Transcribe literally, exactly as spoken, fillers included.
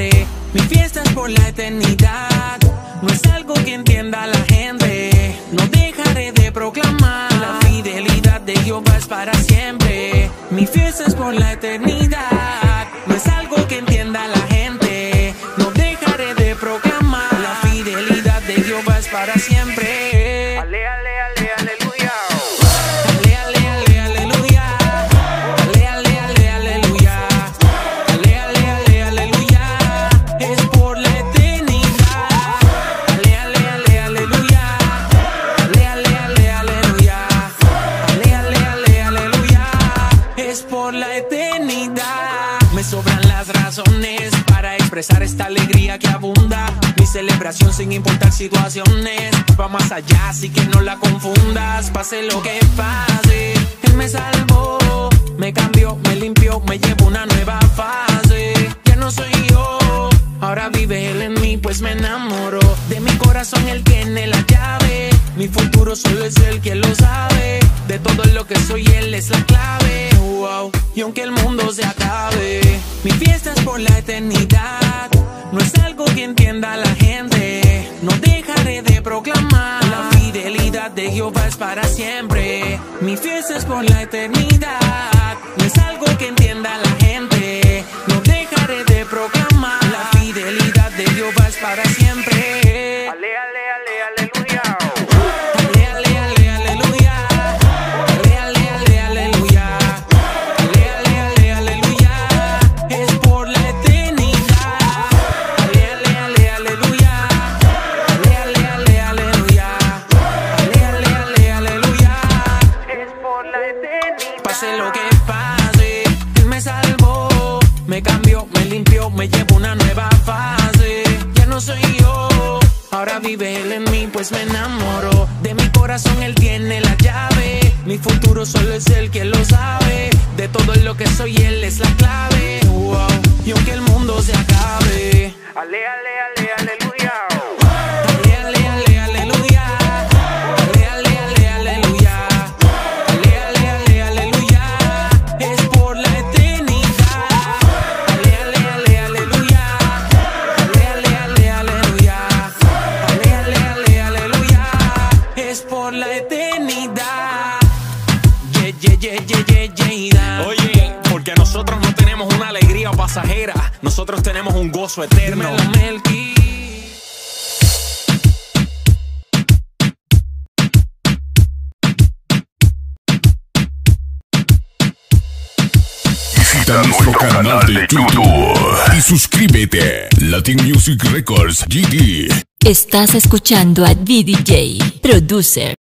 dejaré. Mi fiesta es por la eternidad, no es algo que entienda la gente. No dejaré de proclamar, la fidelidad de Jehová es para siempre. Mi fiesta es por la eternidad, no es algo que entienda la gente. No dejaré de proclamar, la fidelidad de Jehová es para siempre. Ale, ale, ale, aleluya. Ale, ale, ale, aleluya. Ale, ale, ale, aleluya. Ale, ale, ale, aleluya. Es por la eternidad. Ale, ale, ale, aleluya. Ale, ale, ale, aleluya. Ale, ale, ale, aleluya. Es por la eternidad. Me sobran las razones para expresar esta alegría que abunda. Mi celebración sin importar situaciones va más allá, así que no la confundas. Pase lo que pase, Él me salvó, me cambió, me limpió, me llevó una nueva fase. Ya no soy yo, ahora vive Él en mí, pues me enamoró. De mi corazón Él tiene la llave, mi futuro solo es Él quien lo sabe. De todo lo que soy Él es la clave. Wow. Y aunque el mundo se acabe, mi fiesta es por la eternidad, no es algo que entienda la gente. No dejaré de proclamar, la fidelidad de Jehová es para siempre. Mi fiesta es por la eternidad, no es algo que entienda la gente. No dejaré de proclamar, la fidelidad de Jehová es para siempre. Ale, ale, ale, aleluya. Ale, ale, ale, aleluya. Ale, ale, ale, aleluya. Ale, ale, ale, aleluya. Es por la eternidad. Ale, ale, ale, aleluya. Ale, ale, ale, aleluya. Ale, ale, ale, aleluya. Es por la eternidad. Pase lo que pase, Él me salvó, me cambió, me limpió, me llevó una nueva fase. Ya no soy yo, ahora vive Él en mí, pues me enamoró. De mi corazón Él tiene la llave, mi futuro solo es Él quien lo sabe. De todo lo que soy Él es la clave. Wow. Y aunque el mundo se acabe, Ale, ale, ale, aleluya. ale, ale, ale, aleluya. Ale, ale, ale, aleluya. Ale, ale, ale, aleluya. Es por la eternidad. Ale, ale, ale, aleluya. Ale, ale, ale, aleluya. Ale, ale, ale, aleluya. Es por la eternidad. Ye, ye, ye, ye, ye, ye, da. Oye, porque nosotros no tenemos una alegría pasajera, nosotros tenemos un gozo eterno. Dímelo, Melqui. Visita nuestro canal de YouTube y suscríbete. Latin Music Records G T. Estás escuchando a D D J Producer.